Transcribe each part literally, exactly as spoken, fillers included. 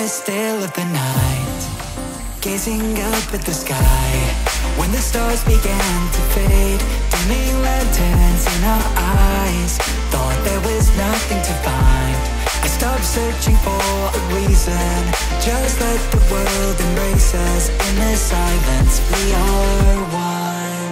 still of the night, gazing up at the sky. When the stars began to fade, dimming lanterns in our eyes, thought there was nothing to find. I stopped searching for a reason, just let the world embrace us. In the silence, we are one.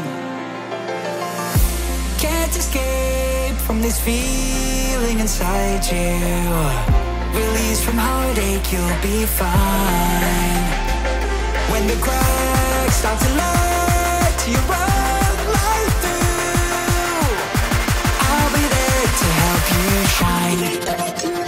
Can't escape from this feeling inside you. Release from heartache, you'll be fine. When the cracks start to let you run right through, I'll be there to help you shine.